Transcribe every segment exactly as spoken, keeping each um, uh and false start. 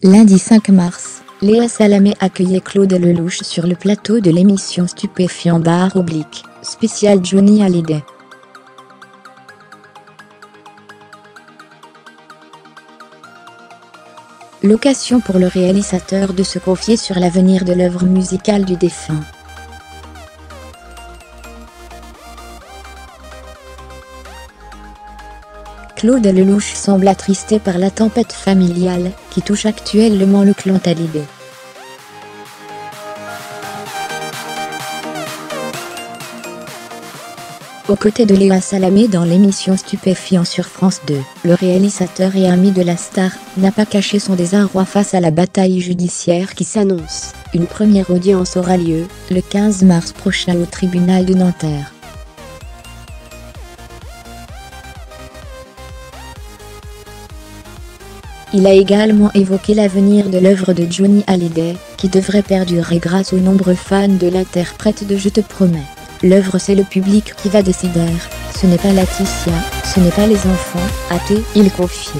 Lundi cinq mars, Léa Salamé accueillait Claude Lelouch sur le plateau de l'émission Stupéfiant Bar Oblique, spécial Johnny Hallyday. L'occasion pour le réalisateur de se confier sur l'avenir de l'œuvre musicale du défunt. Claude Lelouch semble attristé par la tempête familiale qui touche actuellement le clan Hallyday. Aux côtés de Léa Salamé dans l'émission Stupéfiant sur France deux, le réalisateur et ami de la star n'a pas caché son désarroi face à la bataille judiciaire qui s'annonce. Une première audience aura lieu le quinze mars prochain au tribunal de Nanterre. Il a également évoqué l'avenir de l'œuvre de Johnny Hallyday, qui devrait perdurer grâce aux nombreux fans de l'interprète de Je te promets. L'œuvre c'est le public qui va décider, ce n'est pas Laetitia, ce n'est pas les enfants, a-t-il confié.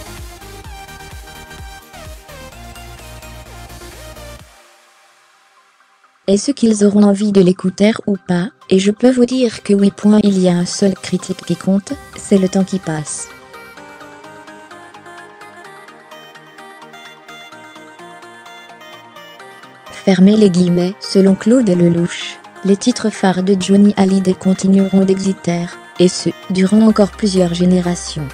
Est-ce qu'ils auront envie de l'écouter ou pas? Et je peux vous dire que oui. Il y a un seul critique qui compte, c'est le temps qui passe. Fermez les guillemets. Selon Claude Lelouch, les titres phares de Johnny Hallyday continueront d'exister, et ce, durant encore plusieurs générations.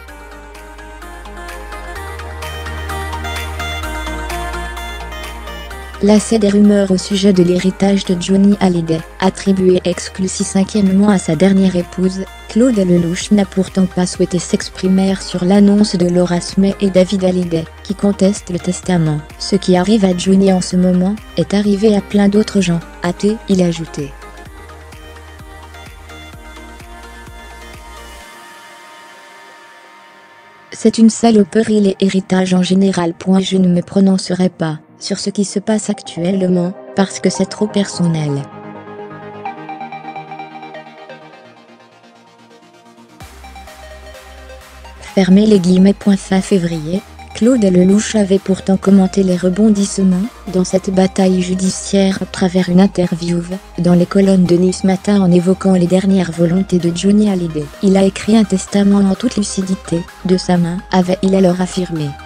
Lassé des rumeurs au sujet de l'héritage de Johnny Hallyday, attribué exclusivement à sa dernière épouse, Claude Lelouch n'a pourtant pas souhaité s'exprimer sur l'annonce de Laura Smith et David Hallyday, qui contestent le testament. Ce qui arrive à Johnny en ce moment, est arrivé à plein d'autres gens, a-t-il ajouté. C'est une saloperie les héritages en général. Je ne me prononcerai pas sur ce qui se passe actuellement, parce que c'est trop personnel. Fermez les guillemets. Fin février, Claude Lelouch avait pourtant commenté les rebondissements dans cette bataille judiciaire à travers une interview dans les colonnes de Nice Matin en évoquant les dernières volontés de Johnny Hallyday. Il a écrit un testament en toute lucidité, de sa main, avait-il alors affirmé.